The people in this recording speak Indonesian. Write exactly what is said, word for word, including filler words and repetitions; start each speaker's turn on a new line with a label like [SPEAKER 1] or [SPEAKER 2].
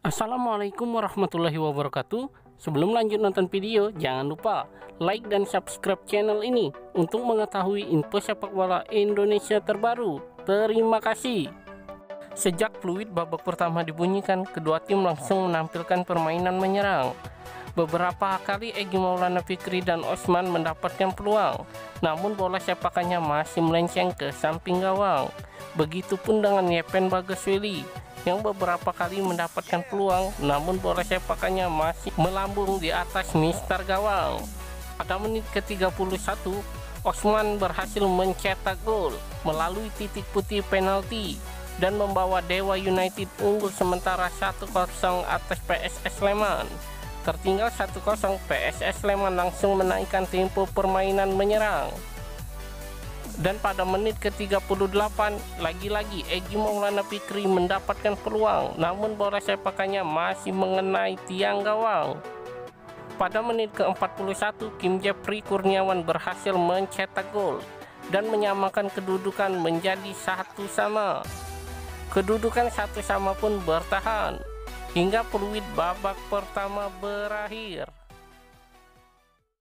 [SPEAKER 1] Assalamualaikum warahmatullahi wabarakatuh. Sebelum lanjut nonton video, jangan lupa like dan subscribe channel ini untuk mengetahui info sepak bola Indonesia terbaru. Terima kasih. Sejak fluid babak pertama dibunyikan, kedua tim langsung menampilkan permainan menyerang. Beberapa kali Egy Maulana Fikri dan Osman mendapatkan peluang, namun bola sepakannya masih melenceng ke samping gawang. Begitupun dengan Yepen Bagaswili yang beberapa kali mendapatkan peluang, namun bola sepakannya masih melambung di atas mistar gawang. Pada menit ke tiga puluh satu, Osman berhasil mencetak gol melalui titik putih penalti dan membawa Dewa United unggul sementara satu kosong atas P S S Sleman. Tertinggal satu kosong, P S S Sleman langsung menaikkan tempo permainan menyerang. Dan pada menit ke tiga puluh delapan, lagi-lagi Egy Maulana Fikri mendapatkan peluang, namun bola sepakannya masih mengenai tiang gawang. Pada menit ke empat puluh satu, Kim Jeffrey Kurniawan berhasil mencetak gol dan menyamakan kedudukan menjadi satu sama. Kedudukan satu sama pun bertahan hingga peluit babak pertama berakhir.